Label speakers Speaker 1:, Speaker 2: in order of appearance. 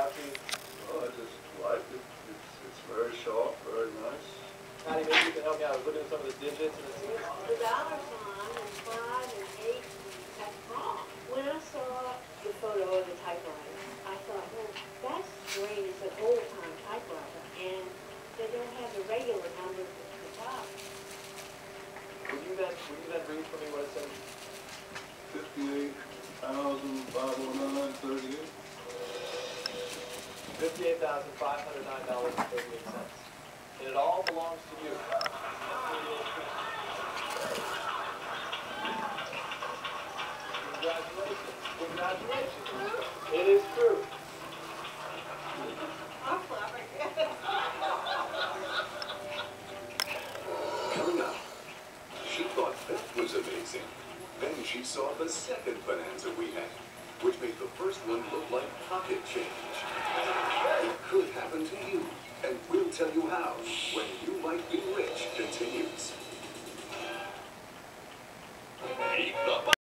Speaker 1: to you?
Speaker 2: Oh, I just like it. It's very sharp, very nice.
Speaker 1: Patty, maybe you can help me out. I was looking at some of the digits and it seems...
Speaker 3: The dollar sign and 5 and 8, that's wrong. When I saw the photo of the typewriter, I thought, well, that's great. It's an old-time typewriter, and they don't have the regular numbers at the top.
Speaker 1: Will you then read for me what it says?
Speaker 2: 58,509.38.
Speaker 1: $58,509.38. And it all belongs to you. Congratulations. Congratulations. It is true.
Speaker 3: I'm flabbergasted.
Speaker 4: Coming up, she thought theft was amazing. Then she saw the second bonanza we had, which made the first one look like pocket change. It could happen to you, and we'll tell you how when